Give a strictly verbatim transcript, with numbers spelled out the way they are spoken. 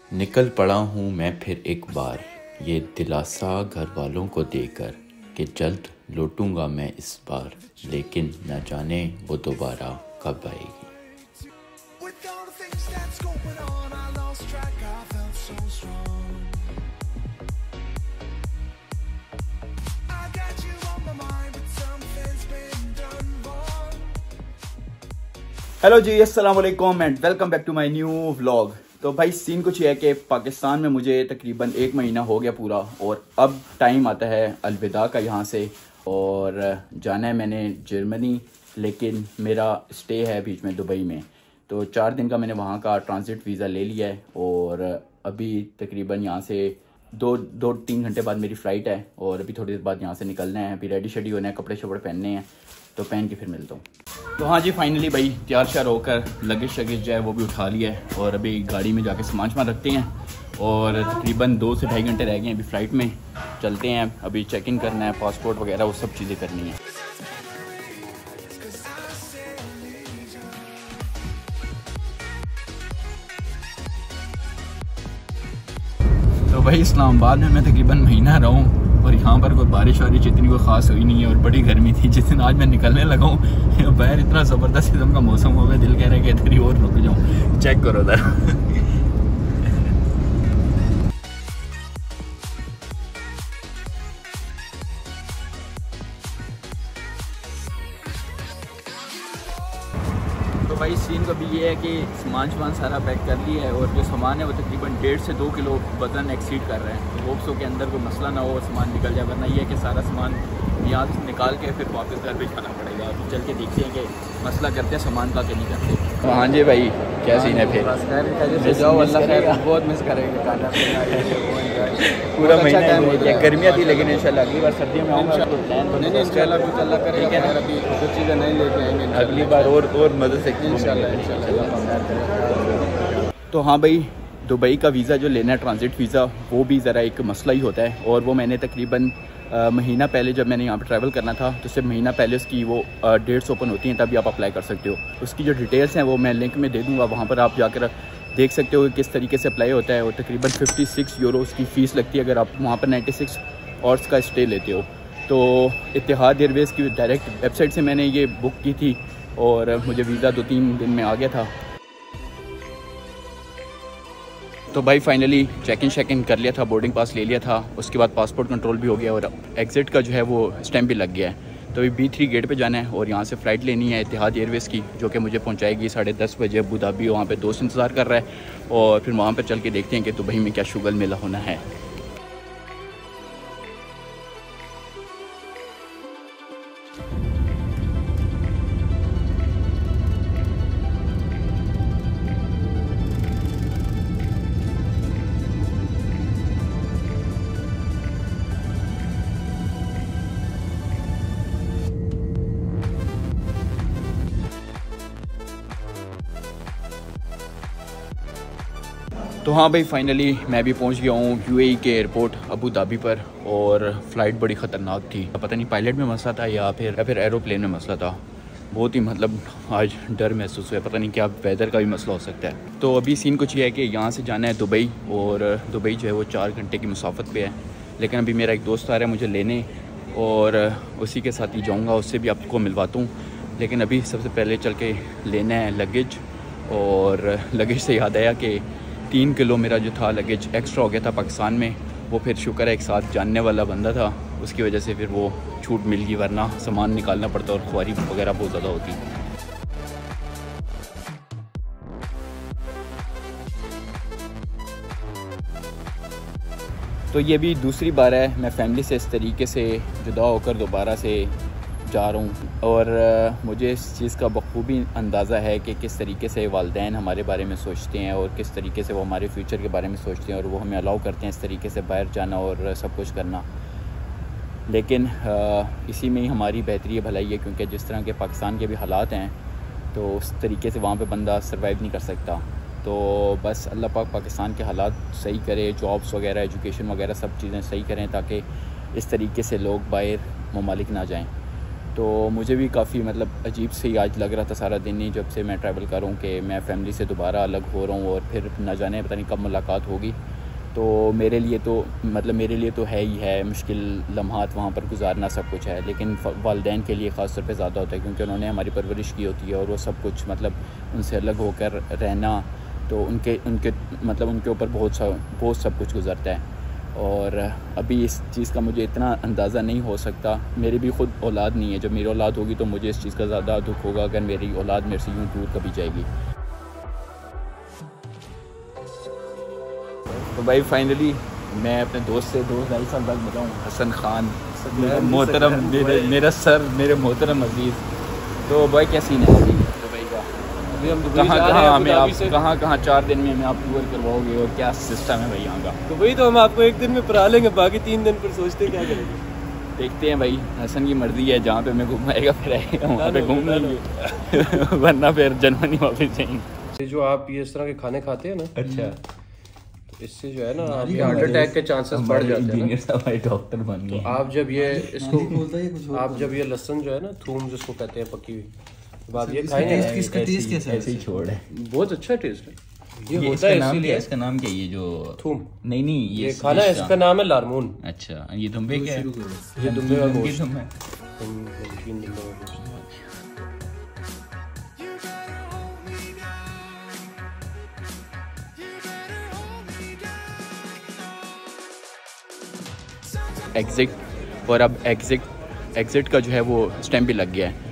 निकल पड़ा हूँ मैं फिर एक बार, ये दिलासा घर वालों को देकर कि जल्द लौटूंगा मैं इस बार, लेकिन न जाने वो दोबारा कब आएगी। हेलो जी, अस्सलाम वालेकुम and welcome back to my new vlog. तो भाई सीन कुछ ये है कि पाकिस्तान में मुझे तकरीबन एक महीना हो गया पूरा, और अब टाइम आता है अलविदा का यहाँ से, और जाना है मैंने जर्मनी, लेकिन मेरा स्टे है बीच में दुबई में। तो चार दिन का मैंने वहाँ का ट्रांजिट वीज़ा ले लिया है, और अभी तकरीबन यहाँ से दो दो तीन घंटे बाद मेरी फ़्लाइट है, और अभी थोड़ी देर बाद यहाँ से निकलना है। अभी रेडी शेडी होना है, कपड़े शपड़े पहनने हैं, तो पहन के फिर मिलता हूँ। तो हाँ जी, फाइनली भाई तैयार श्यार होकर लगेज शगेज जो है वो भी उठा लिया है, और अभी गाड़ी में जाके सामान सामान रखते हैं, और तकरीबन दो से ढाई घंटे रह गए हैं अभी फ़्लाइट में। चलते हैं, अभी चेक इन करना है, पासपोर्ट वगैरह वो सब चीज़ें करनी है। तो भाई इस्लामाबाद में मैं तकरीबन महीना रहा हूँ, और यहाँ पर कोई बारिश वारिश इतनी कोई ख़ास हुई नहीं है, और बड़ी गर्मी थी। जिस दिन आज मैं निकलने लगा हूँ बाहर इतना ज़बरदस्त किस्म का मौसम हो गया, दिल कह रहा है कि इधर ही और रुक जाऊँ। चेक करो उधर। तो भाई सीन का भी ये है कि सामान सामान सारा पैक कर लिया है, और जो सामान है वो तकरीबन डेढ़ से दो किलो वज़न एक्सीड कर रहे हैं। तो होप्स हो के अंदर कोई मसला ना हो, सामान निकल जाए, वरना ये है कि सारा सामान यहाँ से निकाल के फिर वापस घर पे जाना पड़ेगा। अभी चल के देखते हैं कि मसला करते हैं सामान का कि नहीं करते। तो हाँ जी भाई, क्या सीन है फिर? जाओ, अल्लाह खैर, बहुत मिस करेंगे खाना पूरा महीना गर्मियाँ थी, लेकिन इंशाल्लाह अगली बार सर्दियों में आऊँगा तो प्लान नहीं नहीं इंशाल्लाह कुछ अल्लाह करेगा। अभी कुछ चीज़ें नहीं लेके आएंगे, अगली बार और और मदद से इंशाल्लाह इंशाल्लाह। तो हाँ भाई, दुबई का वीज़ा जो लेना है ट्रांजिट वीज़ा, वो भी ज़रा एक मसला ही होता है, और वो मैंने तकरीबन आ, महीना पहले जब मैंने यहाँ पे ट्रैवल करना था, तो सिर्फ महीना पहले उसकी वो डेट्स ओपन होती हैं, तभी आप अप्लाई कर सकते हो। उसकी जो डिटेल्स हैं वो मैं लिंक में दे दूँगा, वहाँ पर आप जाकर देख सकते हो कि किस तरीके से अप्लाई होता है। और तकरीबन फिफ्टी सिक्स यूरो उसकी फ़ीस लगती है अगर आप वहाँ पर नाइन्टी सिक्स आवर्स का स्टे लेते हो। तो इत्तेहाद एयरवेज़ की डायरेक्ट वेबसाइट से मैंने ये बुक की थी, और मुझे वीज़ा दो तीन दिन में आ गया था। तो भाई finally check in check in कर लिया था, बोर्डिंग पास ले लिया था, उसके बाद पासपोर्ट कंट्रोल भी हो गया, और एग्ज़िट का जो है वो स्टैम्प भी लग गया है। तो अभी बी थ्री गेट पे जाना है, और यहाँ से फ़्लाइट लेनी है इत्तेहाद एयरवेज़ की, जो कि मुझे पहुँचाएगी साढ़े दस बजे अबू धाबी। वहाँ पे दोस्त इंतज़ार कर रहा है, और फिर वहाँ पर चल के देखते हैं कि दुबई में क्या शुगल मेला होना है। तो हाँ भाई, फाइनली मैं भी पहुंच गया हूँ यूएई के एयरपोर्ट अबू धाबी पर, और फ़्लाइट बड़ी ख़तरनाक थी। पता नहीं पायलट में मसला था या फिर या फिर एरोप्लेन में मसला था। बहुत ही मतलब आज डर महसूस हुआ, पता नहीं क्या वेदर का भी मसला हो सकता है। तो अभी सीन कुछ ये है कि यहाँ से जाना है दुबई, और दुबई जो है वो चार घंटे की मुसाफत पे है, लेकिन अभी मेरा एक दोस्त आ रहा है मुझे लेने, और उसी के साथ ही जाऊँगा, उससे भी आपको मिलवाता हूँ। लेकिन अभी सबसे पहले चल के लेना है लगेज, और लगेज से याद आया कि तीन किलो मेरा जो था लगेज एक्स्ट्रा हो गया था पाकिस्तान में। वो फिर शुक्र है एक साथ जानने वाला बंदा था, उसकी वजह से फिर वो छूट मिल गई, वरना सामान निकालना पड़ता और ख्वारी वगैरह बहुत ज़्यादा होती। तो ये भी दूसरी बार है मैं फ़ैमिली से इस तरीके से जुदा होकर दोबारा से जा रहा हूँ, और मुझे इस चीज़ का बखूबी अंदाज़ा है कि किस तरीके से वालिदैन हमारे बारे में सोचते हैं, और किस तरीके से वो हमारे फ्यूचर के बारे में सोचते हैं, और वो हमें अलाउ करते हैं इस तरीके से बाहर जाना और सब कुछ करना। लेकिन इसी में ही हमारी बेहतरी भलाई है, क्योंकि जिस तरह के पाकिस्तान के भी हालात हैं, तो उस तरीके से वहाँ पे बंदा सर्वाइव नहीं कर सकता। तो बस अल्लाह पाक पाकिस्तान के हालात सही करे, जॉब्स वगैरह, एजुकेशन वगैरह सब चीज़ें सही करें, ताकि इस तरीके से लोग बाहर ममालिक ना जाएँ। तो मुझे भी काफ़ी मतलब अजीब से ही आज लग रहा था सारा दिन ही, जब से मैं ट्रैवल कर रहा हूँ कि मैं फ़ैमिली से दोबारा अलग हो रहा हूँ और फिर ना जाने पता नहीं कब मुलाकात होगी। तो मेरे लिए तो मतलब मेरे लिए तो है ही है, मुश्किल लम्हात वहाँ पर गुजारना सब कुछ है, लेकिन वालिदैन के लिए ख़ास तौर पे ज़्यादा होता है, क्योंकि उन्होंने हमारी परवरिश की होती है और वो सब कुछ मतलब उनसे अलग होकर रहना, तो उनके उनके मतलब उनके ऊपर बहुत सा बहुत सब कुछ गुजरता है। और अभी इस चीज़ का मुझे इतना अंदाज़ा नहीं हो सकता, मेरी भी ख़ुद औलाद नहीं है, जब मेरी औलाद होगी तो मुझे इस चीज़ का ज़्यादा दुख होगा अगर मेरी औलाद मेरे से यूँ दूर कभी जाएगी। तो भाई फाइनली मैं अपने दोस्त से दो ढाई साल बाद मिला हूँ, हसन खान मोहतरम, मेरे मेरा सर, मेरे मोहतरम अजीज़। तो भाई क्या सीन है अभी दुबई का? अभी हम दुबई कहाँ जा रहे कहाँ हैं हमें अबू आप धाबी से। कहाँ कहाँ चार दिन में हमें आप टूर करवाओगे और क्या सिस्टम है भाई यहाँ का? दुबई तो हम आपको एक दिन में पढ़ा लेंगे, बाकी तीन दिन फिर सोचते क्या करेंगे। देखते हैं भाई, हसन की मर्जी है, जहाँ पे मैं घुमाएगा फिर आएगा वहाँ पे घूम लेंगे वरना फिर जर्मनी वापस जाएंगे। जो आप ये इस तरह के खाने खाते हैं ना, अच्छा, तो इससे जो है ना आपके हार्ट अटैक के चांसेस बढ़ जाते हैं इंजीनियर साहब भाई डॉक्टर बन गए। आप जब ये इसको आप जब ये लहसुन जो है ना, थूम जिसको कहते हैं पकी हुई, जब आप ये खाएंगे ना, इसका टेस्ट कैसा है? ऐसे ही छोड़ है, बहुत अच्छा टेस्ट है ये, ये होता इसका है नाम क्या इसीलिए। है? इसका नाम क्या है ये जो थूम, नहीं नहीं ये ये खाना है, इसका नाम है लारमून। अच्छा, ये दुम्बे क्या है? ये दुम्बे का नमकीन गोश्त। दुम्बे है। नमकीन दुम्बे का गोश्त। एग्जिट, और अब एग्जिट एग्जिट का जो है वो स्टैम्प भी लग गया है।